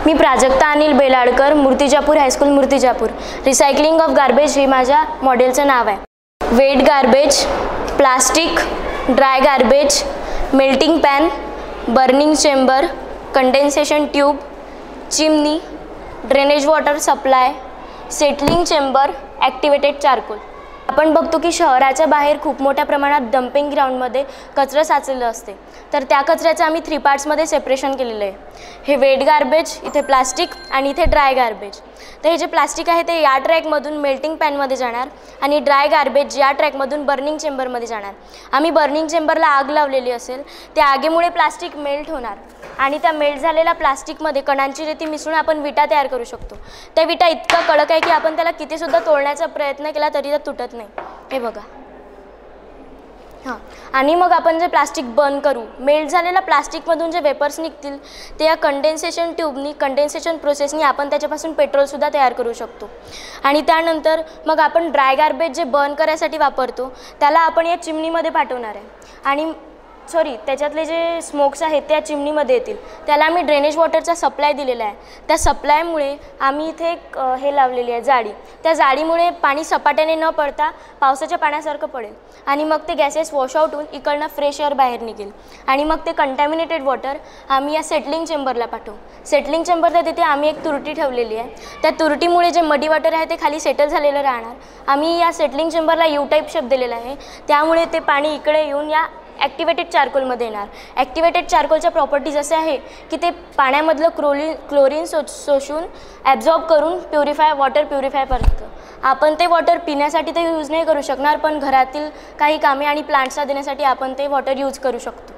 Me Prajakta Anil Beladkar, Murtijapur high school Murtijapur. Recycling of garbage हे माझ्या मॉडेलचं नाव आहे. Wet garbage, plastic, dry garbage, melting pan, burning chamber, condensation tube, chimney, drainage water supply, settling chamber, activated charcoal. आपण बघतो की शहराच्या बाहेर खूप मोठ्या प्रमाणात डम्पिंग ग्राउंडमध्ये कचरा साचलेलं असते. तर त्या कचऱ्याचं आम्ही 3 पार्ट्समध्ये सेपरेशन केलेलं आहे. हे वेट गार्बेज, इथे प्लास्टिक आणि इथे ड्राय गार्बेज. तर हे जे प्लास्टिक आहे ते या ट्रॅकमधून मेल्टिंग पॅनमध्ये जाणार आणि ड्राय गार्बेज या ट्रॅकमधून बर्निंग चेंबरमध्ये जाणार. आम्ही बर्निंग चेंबरला आग लावलेली असेल, त्या आगीमुळे प्लास्टिक मेल्ट होणार आणि त्या मेल्ट झालेल्या प्लास्टिकमध्ये कणांची रेती मिसळून आपण विटा तयार करू शकतो. त्या विटा इतका कडक आहे की आपण त्याला कितीसुद्धा तोडण्याचा प्रयत्न केला तरी त्या तुटत नाही. हे बघा. हां, आणि मग आपण जे प्लास्टिक बर्न करू, मेल्ट झालेल्या प्लास्टिकमधून जे वेपर्स निघतील ते या कंडेन्सेशन ट्यूबनी, कंडेन्सेशन प्रोसेसनी आपण त्याच्यापासून पेट्रोलसुद्धा तयार करू शकतो. आणि त्यानंतर मग आपण ड्राय गार्बेज जे बर्न करायसाठी वापरतो त्याला आपण या चिमणीमध्ये पाठवणार आहे. आणि त्याच्यातले जे स्मोक्स आहेत त्या चिमणीमध्ये येतील. त्याला आम्ही ड्रेनेज वॉटरचा सप्लाय दिलेला आहे. त्या सप्लायमुळे आम्ही इथे एक हे लावलेली आहे जाळी. त्या जाळीमुळे पाणी सपाट्याने न पडता पावसाच्या पाण्यासारखं पडेल आणि मग ते गॅसेस वॉशआउट होऊन इकडनं फ्रेश एअर बाहेर निघेल. आणि मग ते कंटॅमिनेटेड वॉटर आम्ही या सेटलिंग चेंबरला पाठवू. सेटलिंग चेंबरला तिथे आम्ही एक तुरटी ठेवलेली आहे. त्या तुरटीमुळे जे मडी वॉटर आहे ते खाली सेटल झालेलं राहणार. आम्ही या सेटलिंग चेंबरला यू टाईप शेप दिलेला आहे. त्यामुळे ते पाणी इकडे येऊन या ॲक्टिवेटेड चारकोलमध्ये येणार. ॲक्टिवेटेड चारकोलच्या प्रॉपर्टीज असे आहे की ते पाण्यामधलं क्लोरीन शोषून ॲब्झॉर्ब करून वॉटर प्युरिफाय करतं. आपण ते वॉटर पिण्यासाठी तर यूज नाही करू शकणार, पण घरातील काही कामे आणि प्लांट्सला देण्यासाठी आपण ते वॉटर यूज करू शकतो.